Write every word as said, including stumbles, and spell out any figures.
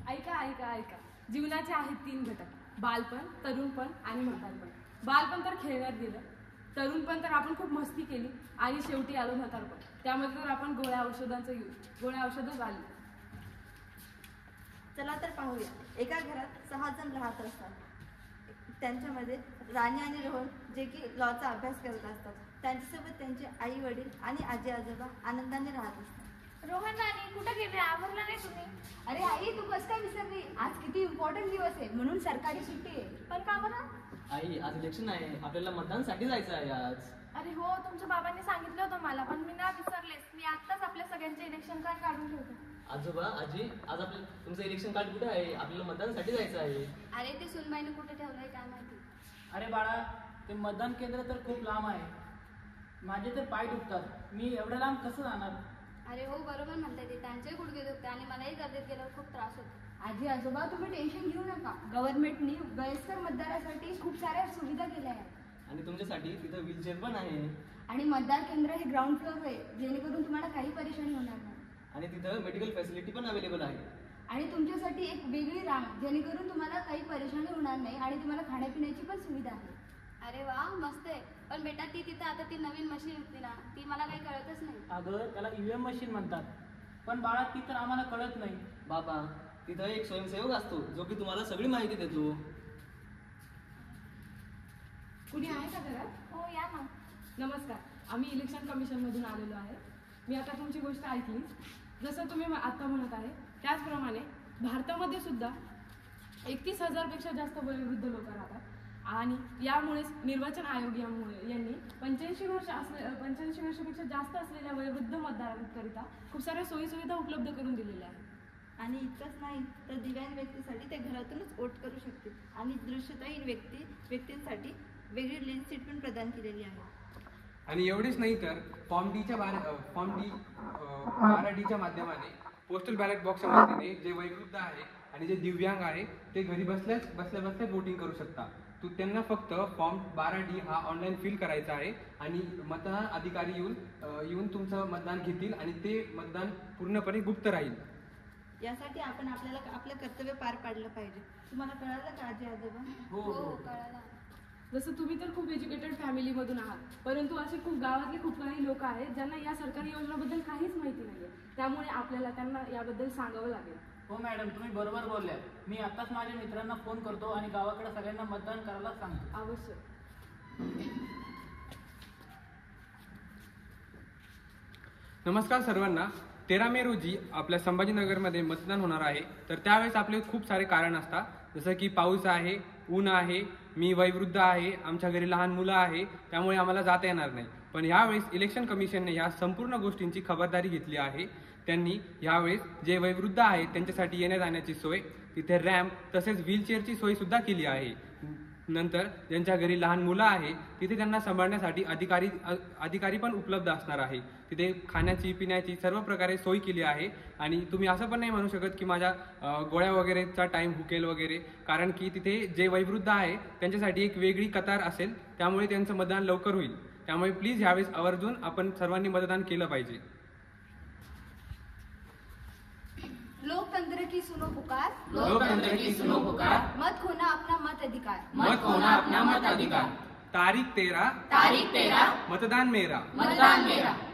ऐका ऐका ऐका जीवनाचे आहेत तीन घटक, बालपण, तरुणपण आणि म्हातारपण. बालपण तर खेळण्यात गेलं, तरुणपण तर आपण खूप मस्ती केली आणि शेवटी आलो म्हातारपण. त्यामध्ये तर आपण गोळ्या औषधांचं यूज गोळ्या औषधच आली. चला तर पाहूया. एका घरात सहा जण राहत असतात. त्यांच्यामध्ये राणी आणि रोहन जे की लॉचा अभ्यास करत असतात. त्यांच्यासोबत त्यांचे आई वडील आणि आजी आजोबा आनंदाने राहत असतात. रोहन राणी कुठे गेले? आवरलं नाही तुम्ही? अरे आई, तू कसं काय विसरली? आज किती इम्पॉर्टंट दिवस आहे, म्हणून सरकारी सुट्टी आहे. पण का बरं? आई, आज इलेक्शन आहे, आपल्याला मतदानासाठी जायचं आहे आज. अरे हो, तुमच्या बाबांनी सांगितलं होतं मला, पण मी ना विसरलेच. मी आत्ताच आपल्या सगळ्यांचे इलेक्शन कार्ड काढून ठेवतो. आजोबा, आजी, आज आपलं तुमचं इलेक्शन कार्ड कुठे आहे? आपल्याला मतदानासाठी जायचं आहे. अरे ते सुनबाईने कुठे ठेवलंय काय माहिती. अरे बाळा, ते मतदान केंद्र तर खूप लांब आहे. माझे तर पाय दुखतात. मी एवढ्या लांब कसं जाणार? अरे हो, बरोबर म्हणताय ते. त्यांचे गुडघे दुखते आणि मलाही गर्दीत गेल्यावर खूप त्रास होतो. आजी आजोबा, तुम्ही टेन्शन घेऊ नका. गव्हर्नमेंटनी वयस्कर मतदारासाठी खूप साऱ्या सुविधा केल्या आहेत. आणि तुमच्यासाठी तिथं व्हीलचेअर पण आहे. आणि मतदार केंद्र हे ग्राउंड फ्लोअर आहे, जेणेकरून तुम्हाला काही परेशानी होणार नाही. आणि तिथं मेडिकल फॅसिलिटी पण अवेलेबल आहे. आणि तुमच्यासाठी एक वेगळी रांग, जेणेकरून तुम्हाला काही परेशानी होणार नाही आणि तुम्हाला खाण्यापिण्याची पण सुविधा आहे. अरे वा, मस्त आहे. पण बेटा, ती तिथं आता ती नवीन मशीन होती ना, ती मला काही कळतच नाही. अगं, त्याला ईव्हीएम मशीन म्हणतात. पण बाळा, ती तर आम्हाला कळत नाही. बाबा, तिथं एक स्वयंसेवक असतो जो की तुम्हाला सगळी माहिती देतो. कुणी आहे का घरात? हो, या ना. नमस्कार, आम्ही इलेक्शन कमिशन मधून आलेलो आहे. मी आता तुमची गोष्ट ऐकली. जसं तुम्ही आता म्हणत आहे त्याचप्रमाणे भारतामध्ये सुद्धा एकतीस हजारपेक्षा जास्त वयोवृद्ध लोक राहतात. आणि यामुळेच निर्वाचन आयोग यामुळे यांनी पंच्याऐंशी वर्ष असले पंच्याऐंशी वर्षापेक्षा जास्त असलेल्या वयोवृद्ध मतदारांकरिता खूप साऱ्या सोयीसुविधा उपलब्ध करून दिलेल्या आहेत. आणि इतकंच नाही तर दिव्यांग व्यक्तीसाठी ते घरातूनच वोट करू शकतील. आणि दृश्यताहीन व्यक्ती व्यक्तींसाठी वेगळी लेन सीट पण प्रदान केलेली आहे. आणि एवढेच नाही तर फॉर्म डीच्या बार फॉर्म डी बारा डीच्या माध्यमाने पोस्टल बॅलेट बॉक्सच्या मदतीने जे वयोवृद्ध आहे आणि जे दिव्यांग आहे ते घरी बसल्याच बसल्या बसल्या वोटिंग करू शकता. तू त्यांना फक्त फॉर्म बारा डी हा ऑनलाईन फिल करायचा आहे आणि मतदान अधिकारी येऊन येऊन तुमचं मतदान घेतील आणि ते मतदान पूर्णपणे गुप्त राहील. यासाठी आपण आपल्याला आपलं कर्तव्य पार पाडलं पाहिजे. तुम्हाला कळालं का आजी आजोबा? हो हो, कळालं. जसं तुम्ही तर खूप एज्युकेटेड फॅमिलीमधून आहात, परंतु असे खूप गावातले खूप काही लोक आहेत ज्यांना या सरकारी योजनाबद्दल काहीच माहिती नाही. त्यामुळे आपल्याला त्यांना याबद्दल सांगावं लागेल. हो मॅडम, तुम्ही बरोबर बोलल्या. मी आताच माझ्या मित्रांना फोन करतो आणि गावाकडे सगळ्यांना मतदान करायला सांगतो. अवश्य. नमस्कार सर्वांना. तेरा मे रोजी आपल्या संभाजीनगरमध्ये मतदान होणार आहे. तर त्यावेळेस आपले खूप सारे कारण असतात, जसं की पाऊस आहे, ऊन आहे, मी वयोवृद्ध आहे, आमच्या घरी लहान मुलं आहे, त्यामुळे आम्हाला जाता येणार नाही. पण यावेळेस इलेक्शन कमिशनने ह्या संपूर्ण गोष्टींची खबरदारी घेतली आहे. त्यांनी यावेळेस जे वयोवृद्ध आहेत त्यांच्यासाठी येण्या जाण्याची सोय, तिथे रॅम्प तसेच व्हीलचेअरची सोय सुद्धा केली आहे. नंतर ज्यांच्या घरी लहान मुलं आहे तिथे त्यांना सांभाळण्यासाठी अधिकारी अधिकारी पण उपलब्ध असणार आहे. तिथे खाण्याची पिण्याची सर्व प्रकारे सोय केली आहे. आणि तुम्ही असं पण नाही म्हणू शकत की माझ्या गोळ्या वगैरेचा टाईम हुकेल वगैरे, कारण की तिथे जे वयोवृद्ध आहे त्यांच्यासाठी एक वेगळी कतार असेल, त्यामुळे त्यांचं मतदान लवकर होईल. त्यामुळे प्लीज ह्यावेळेस आवर्जून आपण सर्वांनी मतदान केलं पाहिजे. लोकतंत्र की सुनो पुकार, लोकतंत्र की सुनो पुकार, मत खोना अपना मत अधिकार, मत खोना अपना मत अधिकार. तारीख तेरा तारीख तेरा मतदान मेरा मतदान मेरा.